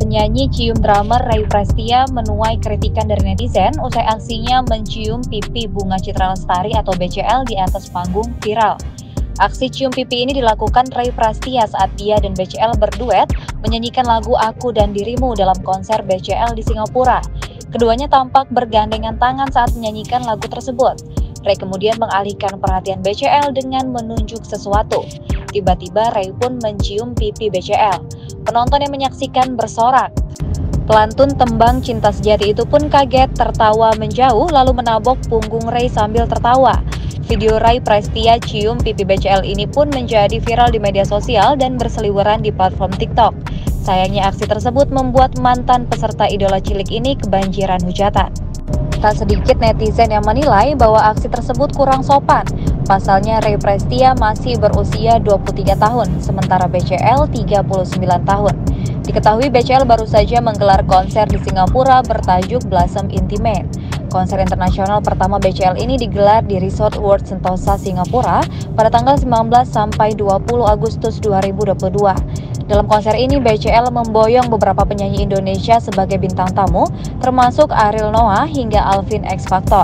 Penyanyi cium drummer Ray Prestia menuai kritikan dari netizen usai aksinya mencium pipi Bunga Citra Lestari atau BCL di atas panggung viral. Aksi cium pipi ini dilakukan Ray Prestia saat dia dan BCL berduet menyanyikan lagu Aku dan Dirimu dalam konser BCL di Singapura. Keduanya tampak bergandengan tangan saat menyanyikan lagu tersebut. Ray kemudian mengalihkan perhatian BCL dengan menunjuk sesuatu. Tiba-tiba Ray pun mencium pipi BCL. Penonton yang menyaksikan bersorak. Pelantun tembang Cinta Sejati itu pun kaget, tertawa menjauh lalu menabok punggung Ray sambil tertawa. Video Ray Prestia cium pipi BCL ini pun menjadi viral di media sosial dan berseliweran di platform TikTok. Sayangnya aksi tersebut membuat mantan peserta idola cilik ini kebanjiran hujatan. Tak sedikit netizen yang menilai bahwa aksi tersebut kurang sopan. Pasalnya Ray Prestia masih berusia 23 tahun, sementara BCL 39 tahun. Diketahui BCL baru saja menggelar konser di Singapura bertajuk Blossom Intimate. Konser internasional pertama BCL ini digelar di Resort World Sentosa, Singapura pada tanggal 19 sampai 20 Agustus 2022. Dalam konser ini, BCL memboyong beberapa penyanyi Indonesia sebagai bintang tamu, termasuk Ariel Noah hingga Alvin X Factor.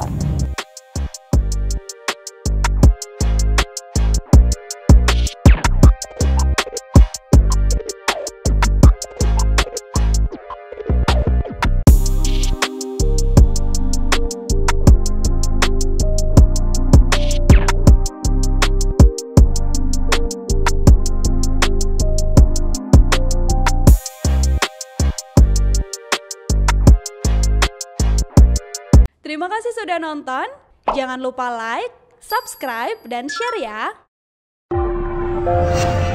Terima kasih sudah nonton. Jangan lupa like, subscribe, dan share ya.